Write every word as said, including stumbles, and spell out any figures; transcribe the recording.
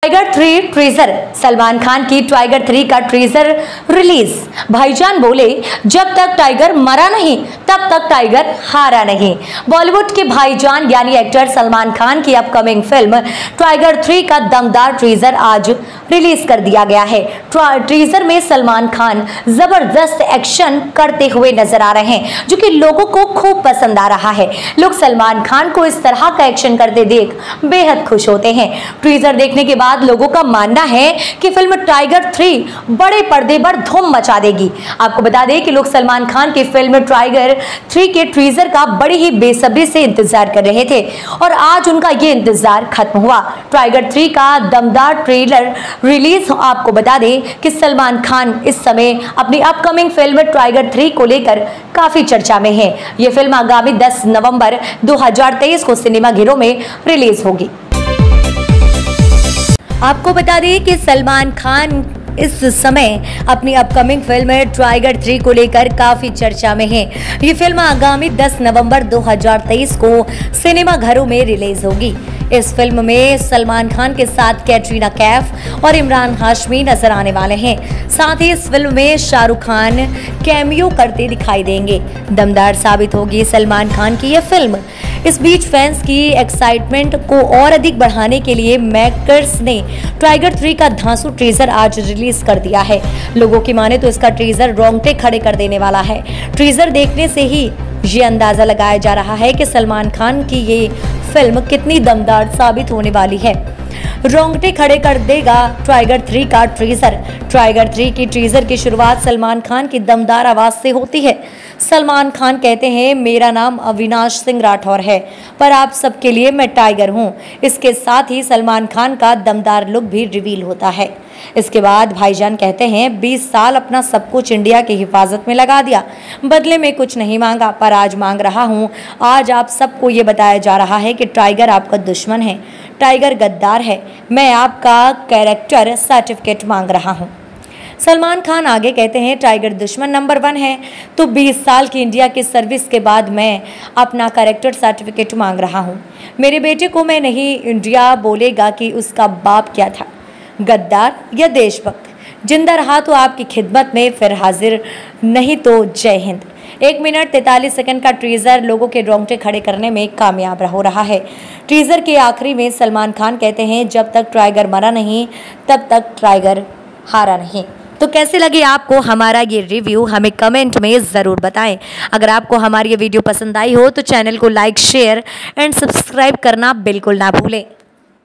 Tiger three teaser, Salman Khan की tiger three का teaser release. Bhaijaan बोले, जब तक टाइगर मरा नहीं तब तक टाइगर हारा नहीं। बॉलीवुड के भाईजान यानी एक्टर सलमान खान की अपकमिंग फिल्म टाइगर थ्री का दमदार ट्रेजर आज रिलीज कर दिया गया है। ट्रेजर में सलमान खान जबरदस्त एक्शन करते हुए नजर आ रहे हैं, जो कि लोगों को खूब पसंद आ रहा है। लोग सलमान खान को इस तरह का एक्शन करते देख बेहद खुश होते हैं। ट्रेजर देखने के बाद लोगों का मानना है कि फिल्म टाइगर थ्री बड़े पर्दे पर धूम मचा देगी। आपको बता दें कि लोग सलमान खान की फिल्म टाइगर थ्री के ट्रेजर का बड़ी ही बेसब्री से इंतजार कर रहे थे और आज उनका ये इंतजार खत्म हुआ। टाइगर थ्री का दमदार ट्रेलर रिलीज। आपको बता दें कि सलमान खान इस समय अपनी अपकमिंग फिल्म टाइगर थ्री को लेकर काफी चर्चा में है। ये फिल्म आगामी दस नवंबर दो हज़ार तेईस को सिनेमाघरों में रिलीज होगी। आपको बता दें कि सलमान खान इस समय अपनी अपकमिंग फिल्म टाइगर थ्री को लेकर काफी चर्चा में है। ये फिल्म आगामी दस नवंबर दो हज़ार तेईस को सिनेमाघरों में रिलीज होगी। इस फिल्म में सलमान खान के साथ कैटरीना कैफ और इमरान हाशमी नजर आने वाले हैं। साथ ही इस फिल्म में शाहरुख खान कैमियो करते दिखाई देंगे। दमदार साबित होगी सलमान खान की यह फिल्म। इस बीच फैंस की एक्साइटमेंट को और अधिक बढ़ाने के लिए मेकर्स ने टाइगर थ्री का धांसू ट्रेजर आज रिलीज कर दिया है। लोगों की माने तो इसका ट्रेजर रोंगटे खड़े कर देने वाला है। ट्रेजर देखने से ही ये अंदाजा लगाया जा रहा है कि सलमान खान की ये फिल्म कितनी दमदार साबित होने वाली है। रोंगटे खड़े कर देगा टाइगर थ्री का ट्रेजर। टाइगर थ्री की ट्रेजर की शुरुआत सलमान खान की दमदार आवाज से होती है। सलमान खान कहते हैं, मेरा नाम अविनाश सिंह राठौर है, पर आप सबके लिए मैं टाइगर हूं। इसके साथ ही सलमान खान का दमदार लुक भी रिवील होता है। इसके बाद भाईजान कहते हैं, बीस साल अपना सब कुछ इंडिया की हिफाजत में लगा दिया, बदले में कुछ नहीं मांगा, पर आज मांग रहा हूं। आज आप सबको ये बताया जा रहा है कि टाइगर आपका दुश्मन है, टाइगर गद्दार है। मैं आपका कैरेक्टर सर्टिफिकेट मांग रहा हूं। सलमान खान आगे कहते हैं, टाइगर दुश्मन नंबर वन है, तो बीस साल की इंडिया की सर्विस के बाद मैं अपना कैरेक्टर सर्टिफिकेट मांग रहा हूं। मेरे बेटे को मैं नहीं इंडिया बोलेगा कि उसका बाप क्या था, गद्दार या देशभक्त। जिंदा रहा तो आपकी खिदमत में, फिर हाजिर नहीं तो जय हिंद। एक मिनट तैंतालीस सेकंड का ट्रेजर लोगों के रोंगटे खड़े करने में कामयाब हो रहा है। ट्रेजर के आखिरी में सलमान खान कहते हैं, जब तक टाइगर मरा नहीं तब तक टाइगर हारा नहीं। तो कैसे लगे आपको हमारा ये रिव्यू, हमें कमेंट में ज़रूर बताएं। अगर आपको हमारी ये वीडियो पसंद आई हो तो चैनल को लाइक, शेयर एंड सब्सक्राइब करना बिल्कुल ना भूलें।